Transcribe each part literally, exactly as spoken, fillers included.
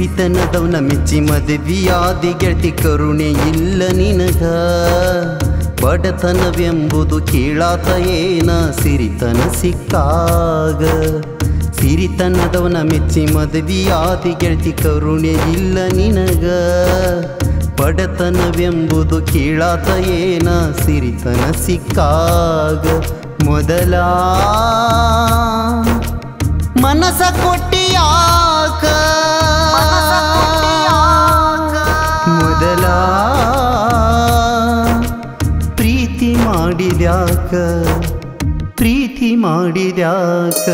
ಸಿರಿತನದವನ ಮೆಚ್ಚಿ ಮದುವೆಯಾದಿ ಗೆಳತಿ ಕರುಣೆ ಇಲ್ಲ ನಿನಗ ಬಡತನವೆಂಬುದು ಕೀಳಾತ ಏನ ಸಿರಿತನ ಸಿಕ್ಕಾಗ ಸಿರಿತನದವನ ಮೆಚ್ಚಿ ಮದುವೆಯಾದಿ ಗೆಳತಿ ಕರುಣೆ ಇಲ್ಲ ನಿನಗ ಬಡತನವೆಂಬುದು ಕೀಳಾತ ಏನ ಸಿರಿತನ ಸಿಕ್ಕಾಗ ಮೊದಲ ಮನಸ ಕೊಟ್ಟಿಯಾಕ ಮೊದಲ ಪ್ರೀತಿ ಮಾಡಿದ್ಯಾಕ ಪ್ರೀತಿ ಮಾಡಿದ್ಯಾಕ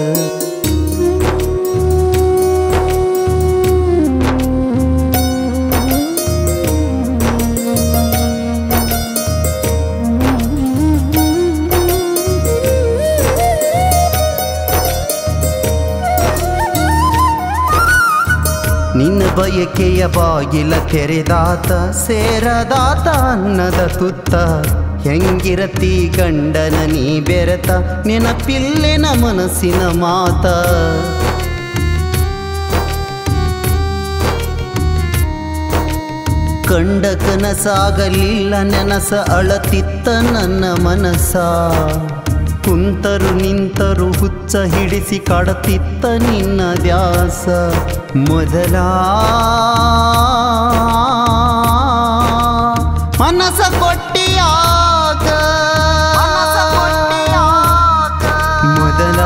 ನಿನ್ನ ಬಯಕೆಯ ಬಾಗಿಲ ತೆರೆದಾತ ಸೇರದಾತ ಅನ್ನದ ತುತ್ತ ಹೆಂಗಿರತಿ ಗಂಡನ ನೀ ಬೆರೆತ ನೆನಪಿಲ್ಲೆನ ಮನಸ್ಸಿನ ಮಾತ ಕಂಡ ಕನಸಾಗಲಿಲ್ಲ ನೆನಸ ಅಳತಿತ್ತ ನನ್ನ ಮನಸ ಕುಂತರು ನಿಂತರು ಹುಚ್ಚ ಹಿಡಿಸಿ ಕಾಡುತ್ತಿತ್ತ ನಿನ್ನ ದ್ಯಾಸ ಮೊದಲ ಮನಸ ಕೊಟ್ಟಿಯಾಕ ಮೊದಲ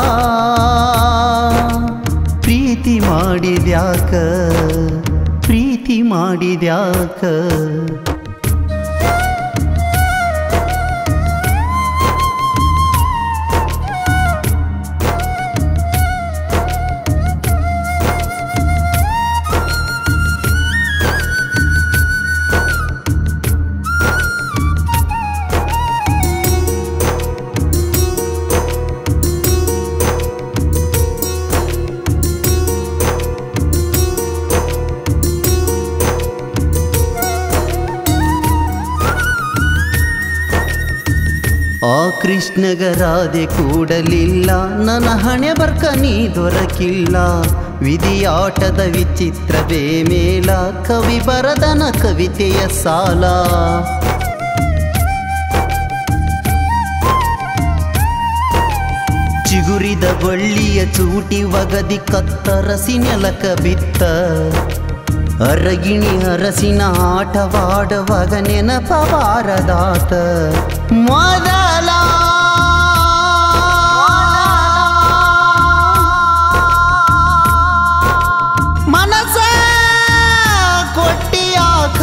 ಪ್ರೀತಿ ಮಾಡಿದ್ಯಾಕ ಪ್ರೀತಿ ಮಾಡಿದ್ಯಾಕ ಆ ಕೃಷ್ಣಗರಾದೆ ಕೂಡಲಿಲ್ಲ ನನ್ನ ಹಣೆ ಬರ್ಕ ನೀ ದೊರಕಿಲ್ಲ ವಿಧಿಯಾಟದ ವಿಚಿತ್ರವೇ ಮೇಲ ಕವಿ ಬರದನ ಕವಿತೆಯ ಸಾಲ ಚಿಗುರಿದ ಬಳ್ಳಿಯ ಚೂಟಿ ಒಗದಿ ಕತ್ತರಸಿ ನೆಲಕ ಬಿತ್ತ ಅರಗಿಣಿ ಅರಸಿನ ಆಟವಾಡುವಾಗ ನೆನಪವಾರದಾತ ಮೊದಲ ಮನಸ ಕೊಟ್ಟಿಯಾಕ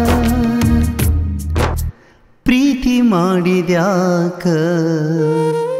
ಪ್ರೀತಿ ಮಾಡಿದ್ಯಾಕ